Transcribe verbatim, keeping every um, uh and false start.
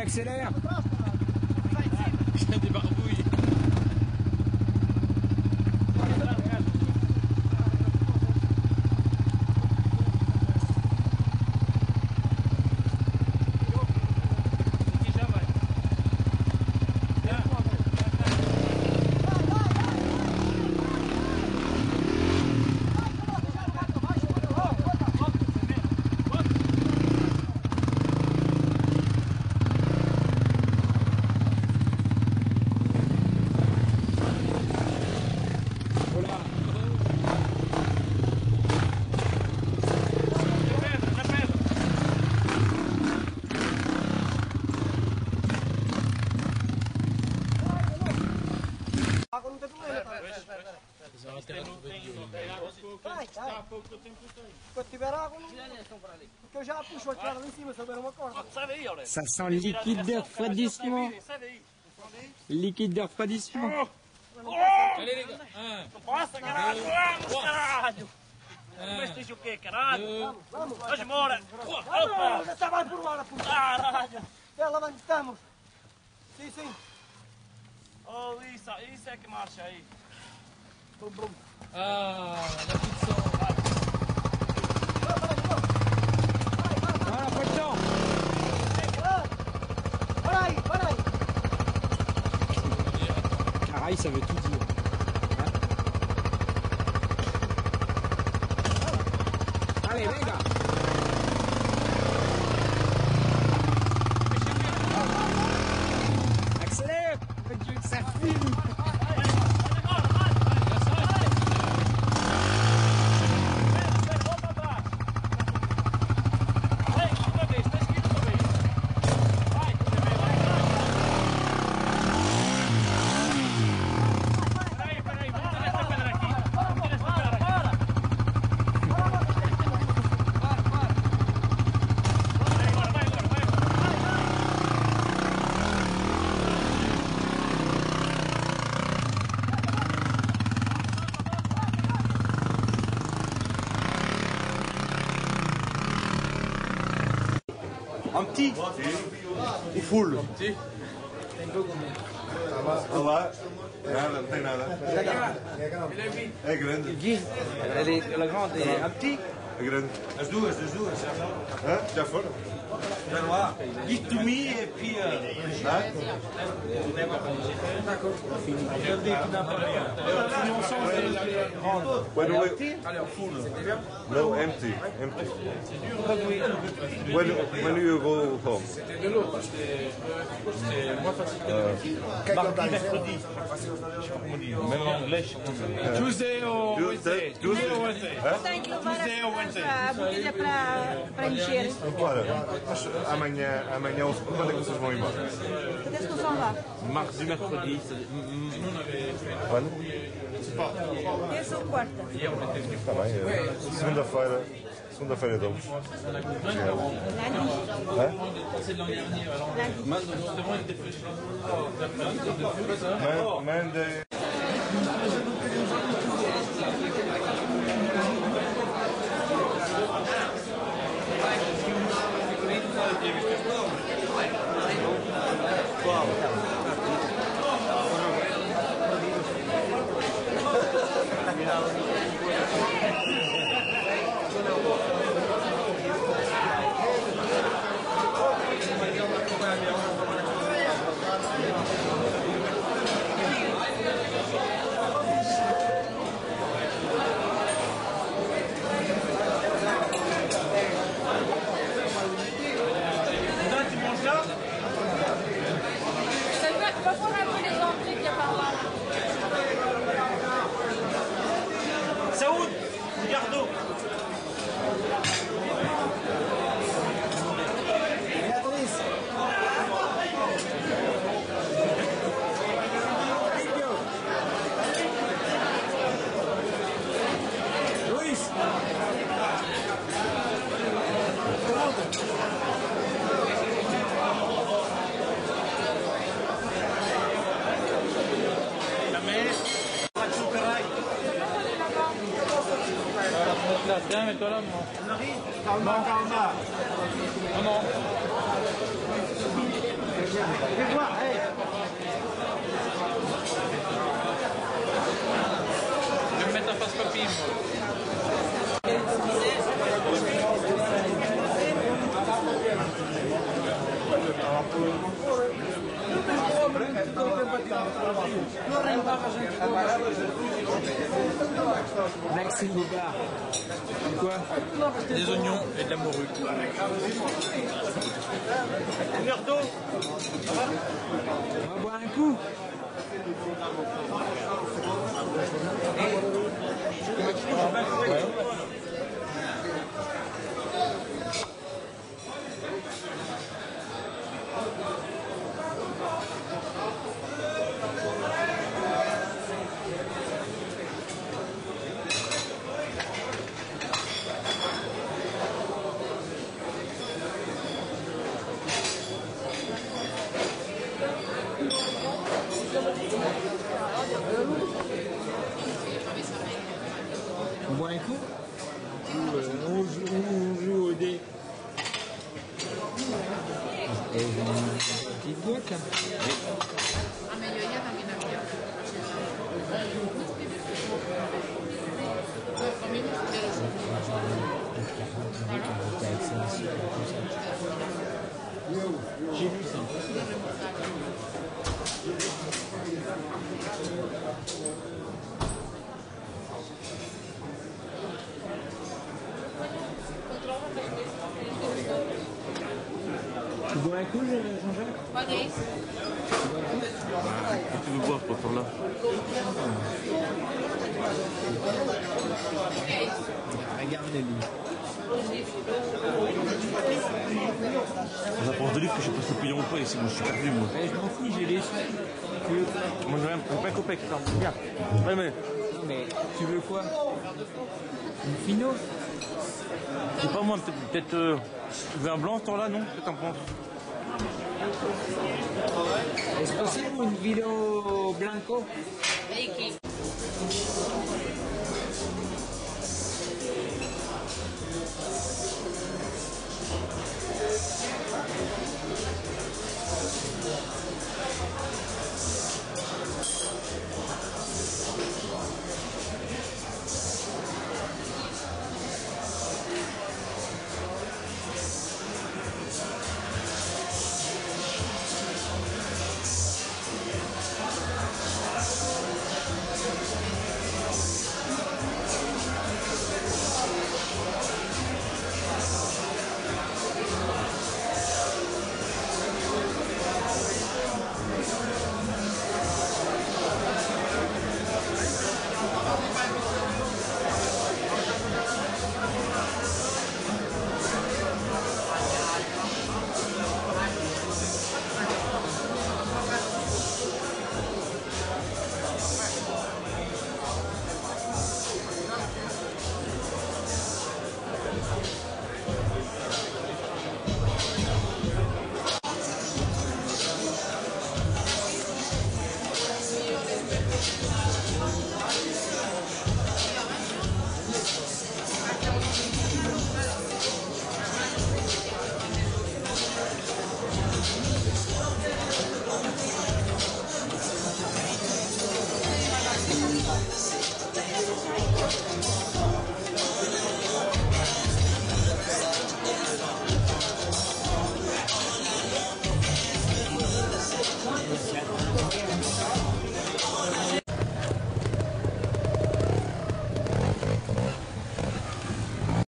accélère. Des barbouilles. Vai, vai. Quando tiver água, porque eu já puxo aquela lá em cima, se houver uma corda. Ça sent le liquide de refroidissement. Liquide de refroidissement. Allez les gars. Un, Passa, caralho! Vamos, caralho! Comeste o quê, caralho? Vamos, Vamos embora! vamos, já vai por lá, puta. Caralho! Já levantamos. Sim, sim. Oh, isso, isso é que marcha aí. Brum, brum. ah, la petite sang. Voilà, pas de temps. Para aí, para aí. Caraï, ça veut tout dire. Hein? Allez, venga. Accélère. Ça filme. Un petit ou full? Si. Olha lá. Nada, não tem nada. É grande. La grande est un petit. É grande. As duas, as duas. Hã? Já foram? Já lá. Give to me et puis. Euh... When we... No, empty. Empty. When, when you go home? Mardi, mercredi. Maintenant, lèche. Tuesday ou Tuesday. Tuesday ou Wednesday. Tem que levar a, a boquilha para, para encher. Ora, mas amanhã, amanhã, quando é que vocês vão embora? Desde que o som lá. Mardi, mercredi. Quando? Terça ou quarta. Está bem. é Segunda-feira. Segunda-feira damos. Lundi. Hã? Lundi. Monday. Va voir un peu les entrées qu'il y a par là. Saúde! Gardo! Viens, mets-toi là, moi. Calma, calma. Non, non. Fais voir, hey. Je vais me mettre en face copine, moi. Maxime Bogart. C'est quoi? Des oignons et de la morue. Une heure d'eau. On va boire un coup. On boit un coup ou euh, on, joue, on joue au dé. Et une petite boîte là. A mediodía también había. Nos comimos de los J'ai vu ça. Tu bois un coup, Jean-Jacques? Podéis. Tu veux boire pour là? Regarde le lit. On apprend de livres que je sais pas si c'est payant ou pas ici, moi je suis perdu moi. Ouais, je m'en fous, j'ai les sous. Tu veux quoi? Moi je veux pas un copec, viens. Ouais mais, Non mais tu veux quoi? Une fino? c'est pas moi, peut-être, peut-être euh, tu veux un blanc ce temps-là, non? Qu'est-ce que t'en penses? Est-ce possible une vino blanco? Ricky.